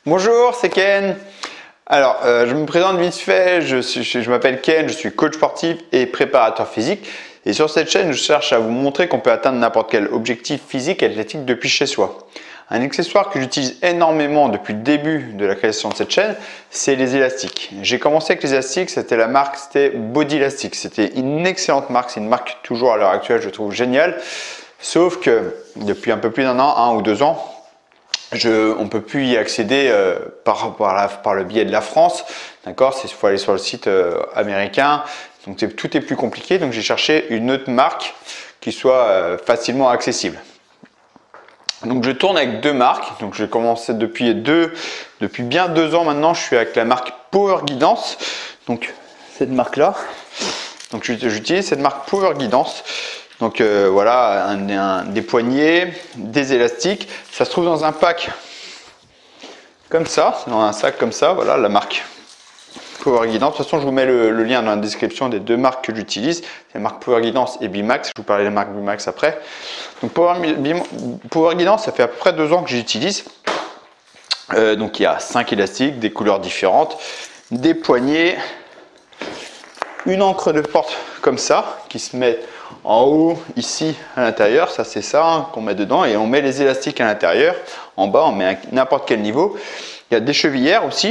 Bonjour, c'est Ken. Alors, je me présente vite fait, je m'appelle Ken, je suis coach sportif et préparateur physique. Et sur cette chaîne, je cherche à vous montrer qu'on peut atteindre n'importe quel objectif physique et athlétique depuis chez soi. Un accessoire que j'utilise énormément depuis le début de la création de cette chaîne, c'est les élastiques. J'ai commencé avec les élastiques, c'était Body Elastic. C'était une excellente marque, c'est une marque toujours à l'heure actuelle, je trouve géniale. Sauf que depuis un peu plus d'un an, 1 ou 2 ans, on ne peut plus y accéder par le biais de la France. D'accord, il faut aller sur le site américain. Donc tout est plus compliqué. Donc j'ai cherché une autre marque qui soit facilement accessible. Donc je tourne avec deux marques. Donc j'ai commencé depuis bien 2 ans maintenant. Je suis avec la marque Power Guidance. Donc cette marque-là. Donc j'utilise cette marque Power Guidance. Donc voilà, des poignets, des élastiques. Ça se trouve dans un pack comme ça, dans un sac comme ça. Voilà la marque Power Guidance. De toute façon, je vous mets le lien dans la description des deux marques que j'utilise. C'est la marque Power Guidance et Bimax. Je vous parlerai de la marque Bimax après. Donc Power Guidance, ça fait à peu près 2 ans que j'utilise. Donc il y a 5 élastiques, des couleurs différentes, des poignets, une encre de porte comme ça qui se met en haut ici à l'intérieur, ça c'est ça qu'on met dedans, et on met les élastiques à l'intérieur. En bas on met à n'importe quel niveau. Il y a des chevillères aussi.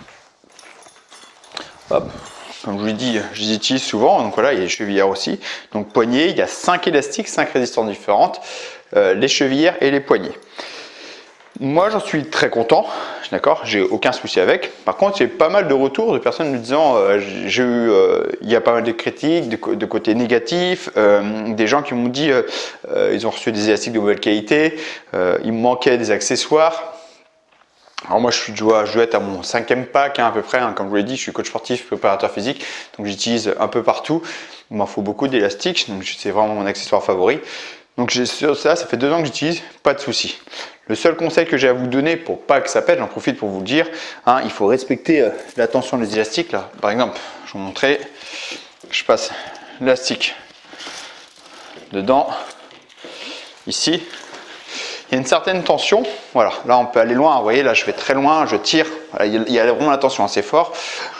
Hop. Comme je vous l'ai dit, je les utilise souvent, donc voilà, il y a les chevillères aussi. Donc poignets, il y a 5 élastiques, 5 résistances différentes, les chevillères et les poignets. Moi, j'en suis très content, d'accord, j'ai aucun souci avec. Par contre, j'ai pas mal de retours de personnes me disant, il y a pas mal de critiques, de côté négatif, des gens qui m'ont dit, ils ont reçu des élastiques de mauvaise qualité, il me manquait des accessoires. Alors moi, je dois être à mon 5e pack à peu près, comme je vous l'ai dit, je suis coach sportif, préparateur physique, donc j'utilise un peu partout. Il m'en faut beaucoup d'élastiques, donc c'est vraiment mon accessoire favori. Donc sur ça fait 2 ans que j'utilise, pas de souci. Le seul conseil que j'ai à vous donner pour pas que ça pète, j'en profite pour vous le dire, hein, il faut respecter la tension des élastiques. Là. Par exemple, je vais vous montrer, je passe l'élastique dedans, ici. Il y a une certaine tension, voilà, là on peut aller loin, vous voyez, là je vais très loin, je tire, voilà, il y a vraiment la tension assez fort.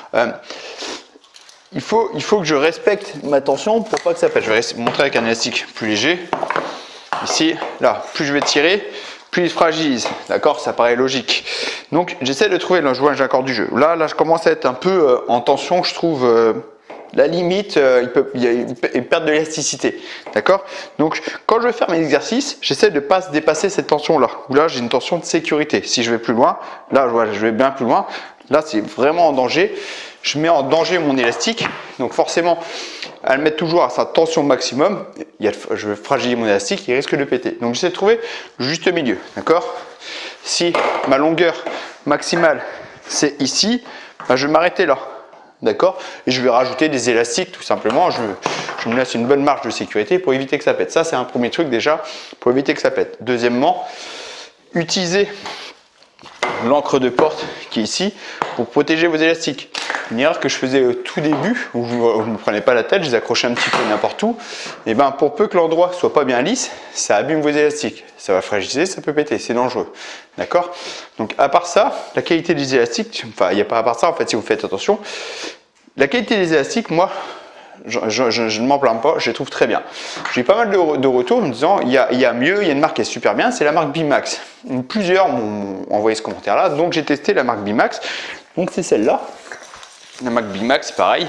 Il faut que je respecte ma tension pour pas que ça pète. Je vais vous montrer avec un élastique plus léger. Ici, là, plus je vais tirer, plus il se fragilise. D'accord, ça paraît logique. Donc j'essaie de trouver, là je vois, j'ai encore du jeu. Là, je commence à être un peu en tension, je trouve. La limite, il y a une perte de l'élasticité, d'accord? Donc, quand je vais faire mes exercices, j'essaie de ne pas dépasser cette tension-là. Où là, j'ai une tension de sécurité. Si je vais plus loin, là, je vais bien plus loin. Là, c'est vraiment en danger. Je mets en danger mon élastique. Donc, forcément, à le mettre toujours à sa tension maximum, je vais fragiliser mon élastique, il risque de péter. Donc, j'essaie de trouver le juste milieu, d'accord? Si ma longueur maximale, c'est ici, ben, je vais m'arrêter là. D'accord? Et je vais rajouter des élastiques tout simplement. Je me laisse une bonne marge de sécurité pour éviter que ça pète. Ça, c'est un premier truc déjà pour éviter que ça pète. Deuxièmement, utilisez l'encre de porte qui est ici pour protéger vos élastiques. Une erreur que je faisais au tout début, où je ne me prenais pas la tête, je les accrochais un petit peu n'importe où. Et ben, pour peu que l'endroit soit pas bien lisse, ça abîme vos élastiques. Ça va fragiliser, ça peut péter, c'est dangereux. D'accord? Donc, à part ça, la qualité des élastiques, enfin, il n'y a pas à part ça, en fait, si vous faites attention, la qualité des élastiques, moi, je ne m'en plains pas, je les trouve très bien. J'ai eu pas mal de retours me disant, il y a mieux, il y a une marque qui est super bien, c'est la marque Bimax. Plusieurs m'ont envoyé ce commentaire-là, donc j'ai testé la marque Bimax. Donc, c'est celle-là. La marque Bimax, pareil.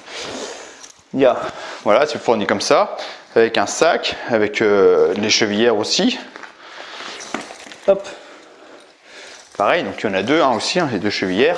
Voilà, c'est fourni comme ça, avec un sac, avec les chevillères aussi. Hop. Pareil, donc il y en a 2 aussi, les 2 chevillères.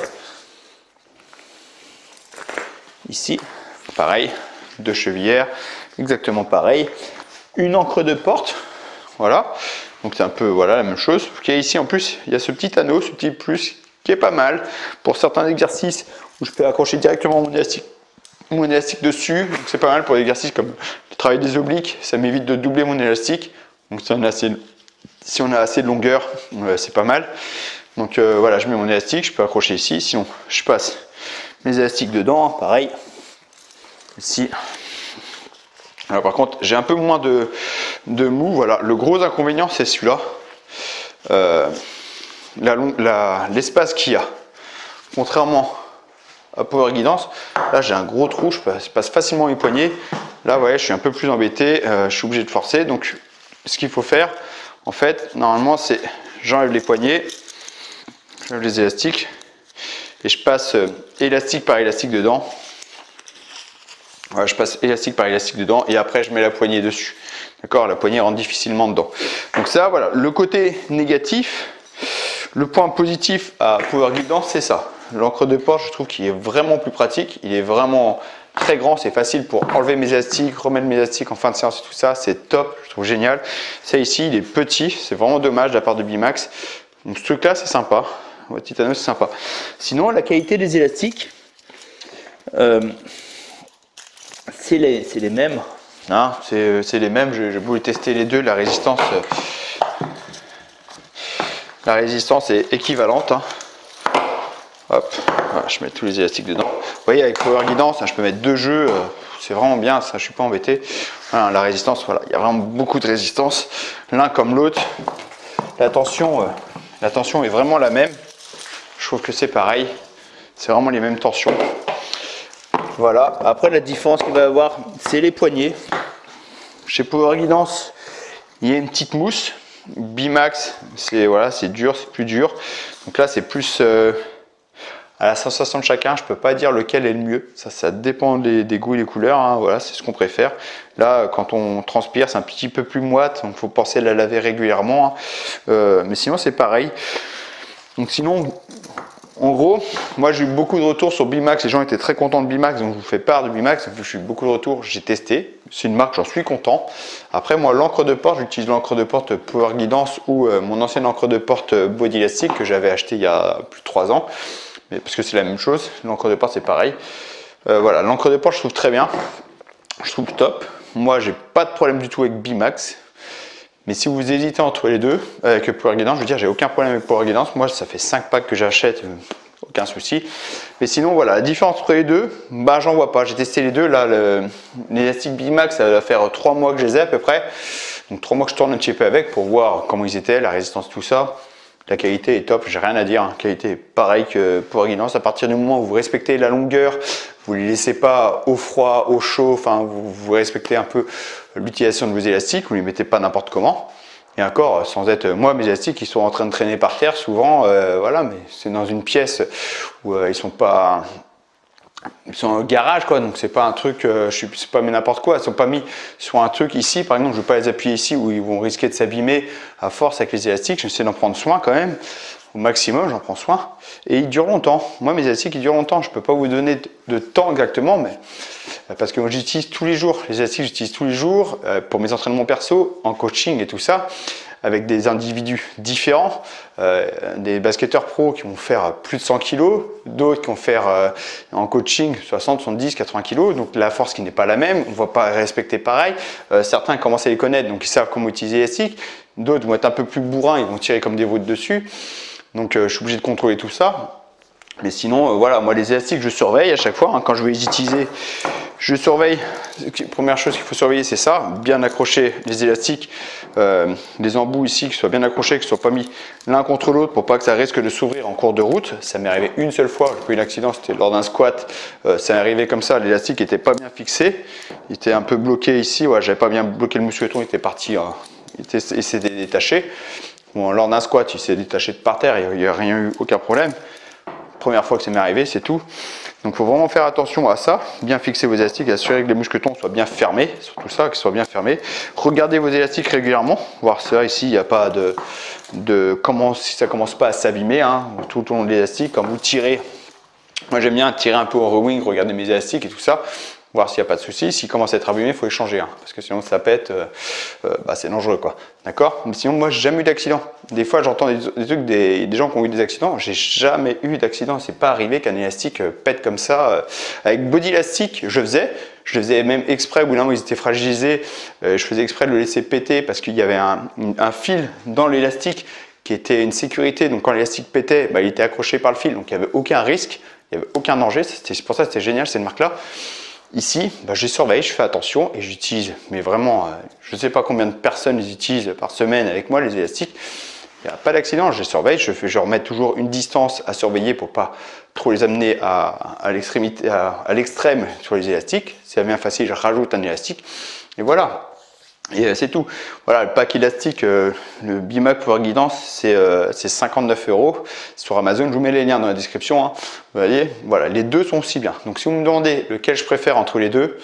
Ici, pareil, 2 chevillères, exactement pareil. Une encre de porte, voilà. Donc c'est un peu voilà, la même chose. Ici en plus, il y a ce petit anneau, ce petit plus qui est pas mal pour certains exercices où je peux accrocher directement mon élastique dessus. Donc c'est pas mal pour des exercices comme le travail des obliques, ça m'évite de doubler mon élastique. Donc si on a assez de longueur, c'est pas mal. Donc voilà, je mets mon élastique, je peux accrocher ici, sinon je passe mes élastiques dedans, pareil. Ici. Alors par contre, j'ai un peu moins de mou, voilà. Le gros inconvénient, c'est celui-là. l'espace qu'il y a. Contrairement à Power Guidance, là j'ai un gros trou, je passe facilement mes poignets. Là, vous voyez, je suis un peu plus embêté, je suis obligé de forcer. Donc, ce qu'il faut faire, en fait, normalement, c'est j'enlève les poignets, j'enlève les élastiques et je passe élastique par élastique dedans. Voilà, je passe élastique par élastique dedans et après je mets la poignée dessus. D'accord, la poignée rentre difficilement dedans. Donc ça, voilà, le côté négatif. Le point positif à Power Guidance, c'est ça. L'encre de porte, je trouve qu'il est vraiment plus pratique. Il est vraiment très grand, c'est facile pour enlever mes élastiques, remettre mes élastiques en fin de séance et tout ça. C'est top, je trouve génial. Ça ici, il est petit, c'est vraiment dommage de la part de Bimax. Donc ce truc-là, c'est sympa. Ouais, Titano, c'est sympa. Sinon, la qualité des élastiques, c'est les mêmes. Hein, c'est les mêmes. J'ai voulu tester les deux. La résistance est équivalente. Hein. Hop, voilà, je mets tous les élastiques dedans. Vous voyez, avec Power Guidance, hein, je peux mettre 2 jeux. C'est vraiment bien, ça, je suis pas embêté. Voilà, la résistance, voilà, il y a vraiment beaucoup de résistance. L'un comme l'autre. La tension est vraiment la même. Je trouve que c'est pareil. C'est vraiment les mêmes tensions. Voilà. Après, la différence qu'il va y avoir, c'est les poignets. Chez Power Guidance, il y a une petite mousse. Bimax, c'est voilà, c'est dur, c'est plus dur. Donc là, c'est plus à la sensation de chacun. Je peux pas dire lequel est le mieux. Ça dépend des goûts et des couleurs. Hein. Voilà, c'est ce qu'on préfère. Là, quand on transpire, c'est un petit peu plus moite. Donc, il faut penser à la laver régulièrement. Hein. Mais sinon, c'est pareil. Donc, sinon, en gros, moi j'ai eu beaucoup de retours sur Bimax, les gens étaient très contents de Bimax, donc je vous fais part de Bimax, vu que j'ai eu beaucoup de retours, j'ai testé, c'est une marque, j'en suis content. Après moi l'encre de porte, j'utilise l'encre de porte Power Guidance ou mon ancienne encre de porte Body Elastic que j'avais acheté il y a plus de 3 ans, mais parce que c'est la même chose, l'encre de porte c'est pareil. Voilà, l'encre de porte je trouve très bien, je trouve top. Moi j'ai pas de problème du tout avec Bimax. Mais si vous hésitez entre les deux, avec Power Guidance, je veux dire, j'ai aucun problème avec Power Guidance. Moi, ça fait 5 packs que j'achète, aucun souci. Mais sinon, voilà, la différence entre les deux, bah, j'en vois pas. J'ai testé les deux. Là, l'élastique Bimax, ça va faire 3 mois que je les ai à peu près. Donc, 3 mois que je tourne un petit peu avec pour voir comment ils étaient, la résistance, tout ça. La qualité est top, j'ai rien à dire. La qualité est pareille que Power Guidance. À partir du moment où vous respectez la longueur, vous ne les laissez pas au froid, au chaud, enfin, vous respectez un peu l'utilisation de vos élastiques, vous ne les mettez pas n'importe comment. Et encore, sans être moi, mes élastiques, ils sont en train de traîner par terre souvent, voilà, mais c'est dans une pièce où ils sont pas. Ils sont au garage, quoi, donc c'est pas un truc, c'est pas mis n'importe quoi, ils sont pas mis sur un truc ici, par exemple, je ne vais pas les appuyer ici où ils vont risquer de s'abîmer à force avec les élastiques, j'essaie d'en prendre soin quand même, au maximum, j'en prends soin, et ils durent longtemps. Moi, mes élastiques, ils durent longtemps, je peux pas vous donner de temps exactement, mais parce que moi, j'utilise tous les jours, les élastiques, j'utilise tous les jours pour mes entraînements perso, en coaching et tout ça, avec des individus différents, des basketteurs pros qui vont faire plus de 100 kg, d'autres qui vont faire en coaching 60, 70, 80 kg, donc la force qui n'est pas la même, on ne va pas respecter pareil. Certains commencent à les connaître, donc ils savent comment utiliser l'élastique, d'autres vont être un peu plus bourrins, ils vont tirer comme des veaux dessus, donc je suis obligé de contrôler tout ça. Mais sinon, voilà, moi les élastiques, je surveille à chaque fois, hein, quand je vais les utiliser, je surveille. Première chose qu'il faut surveiller, c'est ça, bien accrocher les élastiques, les embouts ici, qu'ils soient bien accrochés, qu'ils ne soient pas mis l'un contre l'autre pour pas que ça risque de s'ouvrir en cours de route. Ça m'est arrivé une seule fois, j'ai eu un accident, c'était lors d'un squat, ça m'est arrivé comme ça, l'élastique n'était pas bien fixé, il était un peu bloqué ici, ouais, j'avais pas bien bloqué le muscleton, il était parti, il s'était détaché. Bon, lors d'un squat, il s'est détaché de par terre, il n'y a rien eu, aucun problème. Première fois que ça m'est arrivé, c'est tout. Donc il faut vraiment faire attention à ça, bien fixer vos élastiques, assurer que les muscletons soient bien fermés, surtout ça, qu'ils soient bien fermés. Regardez vos élastiques régulièrement, voir ça ici, il n'y a pas si ça commence pas à s'abîmer, hein, tout au long de l'élastique, quand vous tirez. Moi j'aime bien tirer un peu au rowing, regarder mes élastiques et tout ça, voir s'il n'y a pas de souci. S'il commence à être abîmé, il faut les changer, hein, parce que sinon ça pète, c'est dangereux, quoi. D'accord? Mais sinon, moi, j'ai jamais eu d'accident. Des fois, j'entends des trucs, des gens qui ont eu des accidents. J'ai jamais eu d'accident. C'est pas arrivé qu'un élastique pète comme ça. Avec Body Elastic, je le faisais même exprès. Au bout d'un moment, ils étaient fragilisés. Je faisais exprès de le laisser péter parce qu'il y avait un fil dans l'élastique qui était une sécurité. Donc, quand l'élastique pétait, il était accroché par le fil. Donc, il n'y avait aucun risque, il n'y avait aucun danger. C'est pour ça que c'était génial, cette marque-là. Ici, je surveille, je fais attention et j'utilise, mais vraiment, je ne sais pas combien de personnes les utilisent par semaine avec moi, les élastiques. il n'y a pas d'accident, je les surveille, je remets toujours une distance à surveiller pour pas trop les amener à l'extrémité, à l'extrême sur les élastiques. Si ça devient facile, je rajoute un élastique. Et voilà. Et c'est tout. Voilà, le pack élastique, le Bimax Power Guidance, c'est 59 €. Sur Amazon, je vous mets les liens dans la description. Hein. Vous voyez, voilà, les deux sont aussi bien. Donc si vous me demandez lequel je préfère entre les deux,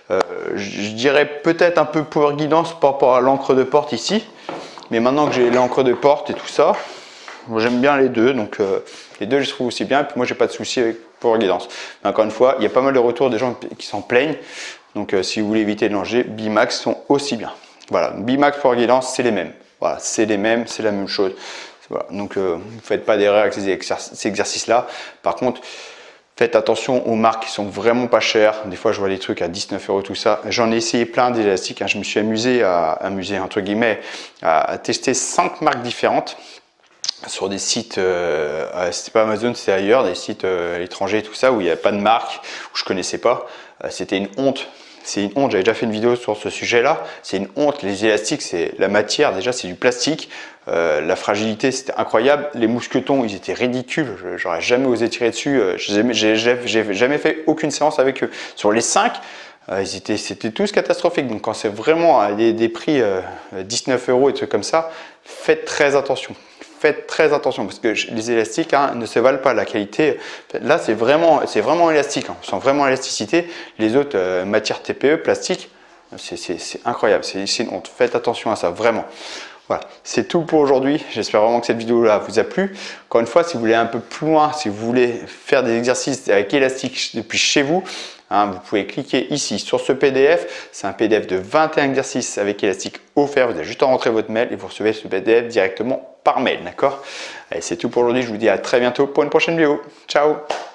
je dirais peut-être un peu Power Guidance par rapport à l'encre de porte ici. Mais maintenant que j'ai l'encre de porte et tout ça, moi j'aime bien les deux. Donc les deux, je les trouve aussi bien. Et puis moi, j'ai pas de souci avec Power Guidance. Mais encore une fois, il y a pas mal de retours des gens qui s'en plaignent. Donc si vous voulez éviter de danger, Bimax sont aussi bien. Voilà, Bimax Power Guidance, c'est les mêmes. Voilà, c'est les mêmes, c'est la même chose. Voilà. Donc vous ne faites pas d'erreur avec ces exercices-là. Par contre, faites attention aux marques qui sont vraiment pas chères. Des fois, je vois des trucs à 19 € tout ça. J'en ai essayé plein d'élastiques. Hein. Je me suis amusé entre guillemets à tester 5 marques différentes sur des sites, c'était pas Amazon, c'était ailleurs, des sites étrangers, tout ça, où il n'y avait pas de marque, où je connaissais pas. C'était une honte. C'est une honte, j'avais déjà fait une vidéo sur ce sujet-là. C'est une honte, les élastiques, c'est la matière, déjà c'est du plastique. La fragilité, c'était incroyable. Les mousquetons, ils étaient ridicules. J'aurais jamais osé tirer dessus. J'ai jamais fait aucune séance avec eux. Sur les 5, c'était tous catastrophiques. Donc quand c'est vraiment à des prix 19 € et trucs comme ça, faites très attention. Faites très attention parce que les élastiques ne se valent pas. La qualité, là c'est vraiment élastique. On sent vraiment l'élasticité. Les autres matières TPE, plastique, c'est incroyable. C'est une honte. Faites attention à ça, vraiment. Voilà, c'est tout pour aujourd'hui. J'espère vraiment que cette vidéo-là vous a plu. Encore une fois, si vous voulez un peu plus loin, si vous voulez faire des exercices avec élastique depuis chez vous, vous pouvez cliquer ici sur ce PDF. C'est un PDF de 21 exercices avec élastique offert. Vous avez juste à rentrer votre mail et vous recevez ce PDF directement par mail. D'accord? Allez, c'est tout pour aujourd'hui. Je vous dis à très bientôt pour une prochaine vidéo. Ciao!